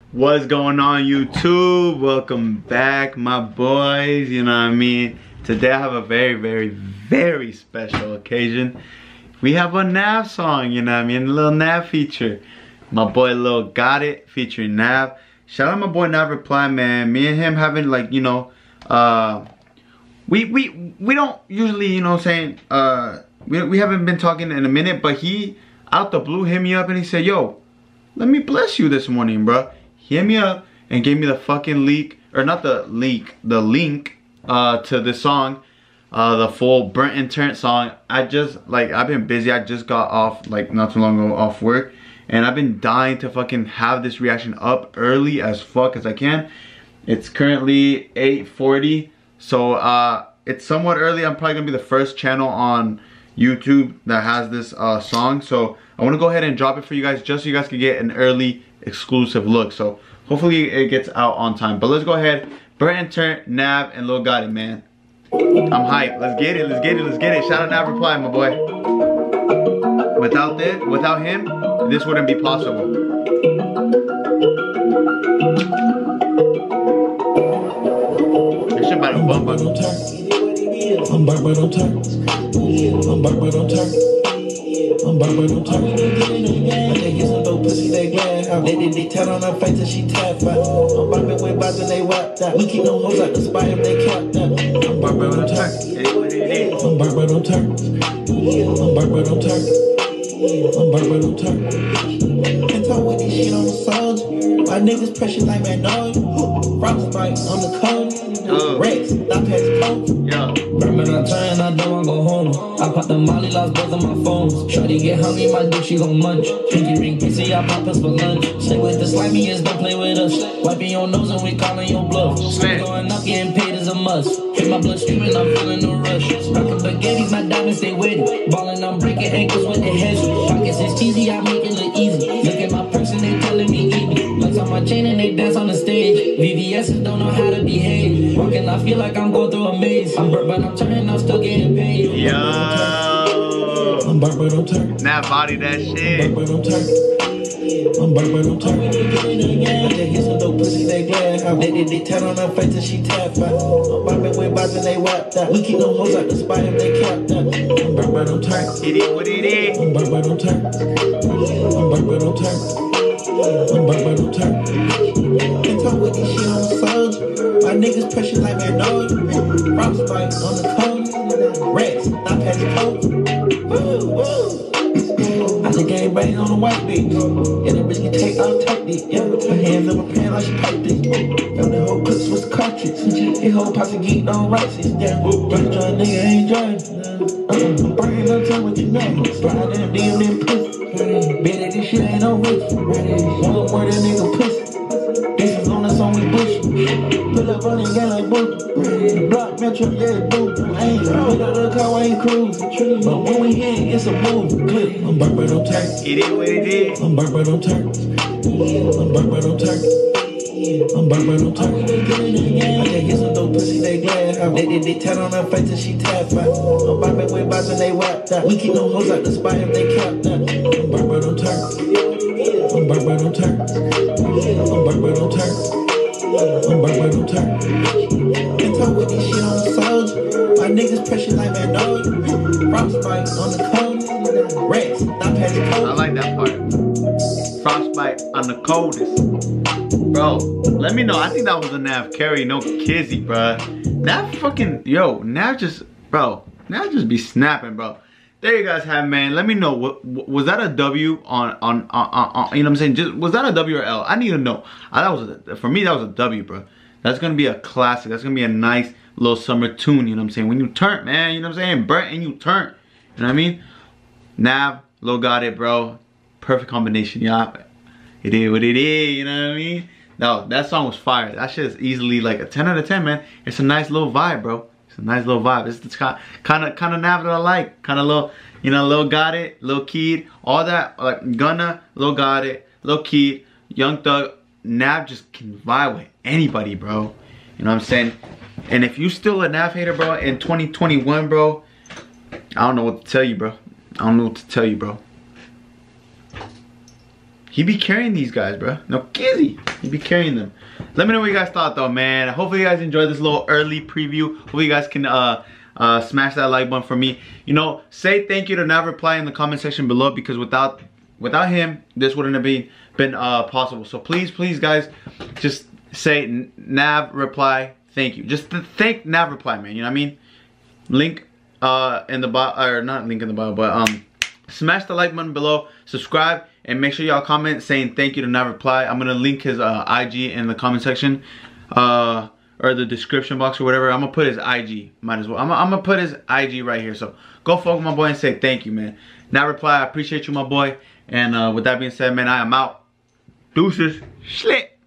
What's going on, YouTube? Welcome back, my boys. You know what I mean? Today I have a very special occasion. We have a Nav song, you know what I mean? A little Nav feature. My boy Lil Got It featuring Nav. Shout out my boy Nav Reply, man. Me and him having, like, you know, we don't usually, you know what I'm saying, we haven't been talking in a minute, but he out the blue hit me up and he said, yo, let me bless you this morning, bro. He hit me up and gave me the fucking leak, or not the leak, the link to this song, the full Burnt and Turnt song. I've been busy. I just got off, like, not too long ago off work, and I've been dying to fucking have this reaction up early as fuck as I can. It's currently 8:40, so it's somewhat early. I'm probably gonna be the first channel on YouTube that has this song, so I want to go ahead and drop it for you guys, just so you guys can get an early exclusive look. So hopefully it gets out on time. But let's go ahead. Burnt and Turnt, Nav, and Lil Got It, man. I'm hyped. Let's get it. Let's get it. Let's get it. Shout out Nav Reply, my boy. Without him, this wouldn't be possible. This shit about to bump up. I'm burnt, but I'm turned. I'm burnt, but I'm turned. I'm burnt, but I'm turned. I just get some dope pussy, they glad how they tell on her face till she tap out. I'm bumping with bars and they whacked out. We keep them hoes out the spot if they capped out. I'm burnt, but I'm turned. I'm burnt, but I'm turned. I'm burnt, but I'm turned. I'm burnt, but I'm turned. And talk with this shit on the soldier. My niggas pressure like Magnolia. Frostbite on the cold. Rex, not past cold. Burn, but I'm trying, I don't wanna go home. I pop the molly, lost both of my phones. Shawty get hungry, my dick, she gon' munch. Pinky ring, pixie, I pop us for lunch. Stay with the slimiest, don't play with us. Wiping your nose and we calling your bluff. Still going up, getting paid is a must. Hit my blood streaming, I'm feeling no rush. Rockin' spaghettis, my diamonds stay wetty. Ballin', I'm breaking ankles with the heavy. Pockets is cheesy, I make it look easy. Look at my purse and they telling me eat me. Looks on my chain and they dance on the stage. VVS's don't know how to behave. Walking, I feel like I'm going through a maze. I'm burnt, but I'm turning, I'm still getting paid. Yo. I'm burnt, but I'm turned. Nav body that shit. I'm burnt, but I'm turned. I'm burnt, but I'm turned. I just get some dope pussy, they glad how they tell on her face till she tap out. I'm bumping with bars and they whacked out. We keep them hoes out the spot if they capped out. I'm burnt, but I'm turned. It is what it is. I'm burnt, but I'm turned. I'm burnt, but I'm turned. I'm burnt, but I'm turned. And talk with this shit on the soldier. My niggas pressure like Magnolia. Frostbite on the cold. Rex, not past cold. I just game bang on the white bitch. Yeah, that bitch can take out tactic. Yeah, her hands in my pants like she piped it. Found the whole clips with the cartridge. This whole pot of geek on rices. Yeah, drink joint nigga ain't driving. I'm burning up time what you know. Slide in DM them pussy. Bet that this shit ain't no rich. One word that nigga pussy. This is on the song we push. Pull up on it, got like book. Block metro, yeah, boo. I ain't pick up the car, I ain't cruise. But when we hit, it's a move. Clip. I'm burnt, but I'm turned. It is what it is. I'm burnt, but I'm turned. I'm burnt, but I'm turned. I'm burnt, but I'm turned. I just get some dope pussy, they glad how they tell on her face till she tap out. I'm bumping with bars and they whacked out. We keep them hoes out the spot if they capped out. I'm burnt, but I'm turned. I'm burnt, but I'm turned. I'm burnt, but I'm turned. I'm burnt, but I'm turned. And talk with this shit on the soldier. My niggas pressure like Magnolia. Frostbite on the cold. Rex, not past cold. I like that part. Frostbite on the coldest. Bro, let me know. I think that was a Nav carry, no kizzy, bro. Nav fucking, yo, Nav just be snapping, bro. There you guys have, man. Let me know. Was that a W on you know what I'm saying? Was that a W or L? I need to know. For me, that was a W, bro. That's gonna be a classic. That's gonna be a nice little summer tune. You know what I'm saying? When you turn, man. You know what I'm saying? Burnt and you turn. You know what I mean? Nav, Lil Got It, bro. Perfect combination, y'all. It is what it is. You know what I mean? No, that song was fire. That shit is easily like a 10 out of 10, man. It's a nice little vibe, bro. It's a nice little vibe. It's the kind of Nav that I like. Kind of little, you know, Lil Got It, Lil Keed, all that. Like Gunna, Lil Got It, Lil Keed, Young Thug. Nav just can vibe with anybody, bro. You know what I'm saying? And if you still a Nav hater, bro, in 2021, bro, I don't know what to tell you, bro. I don't know what to tell you, bro. he be carrying these guys, bro. No kizzy. He be carrying them. Let me know what you guys thought though, man. Hopefully you guys enjoyed this little early preview. Hopefully you guys can smash that like button for me. You know, say thank you to Nav Reply in the comment section below, because without him, this wouldn't have been possible. So please guys, just say Nav Reply thank you. Just to thank Nav Reply, man. You know what I mean? Link in the bio, or not link in the bio, but smash the like button below, subscribe, and make sure y'all comment saying thank you to Nav Reply. I'm gonna link his IG in the comment section, or the description box or whatever. I'm gonna put his IG. Might as well. I'm gonna put his IG right here. So go follow my boy and say thank you, man. Nav Reply, I appreciate you, my boy. And with that being said, man, I am out. Deuces. Schlick.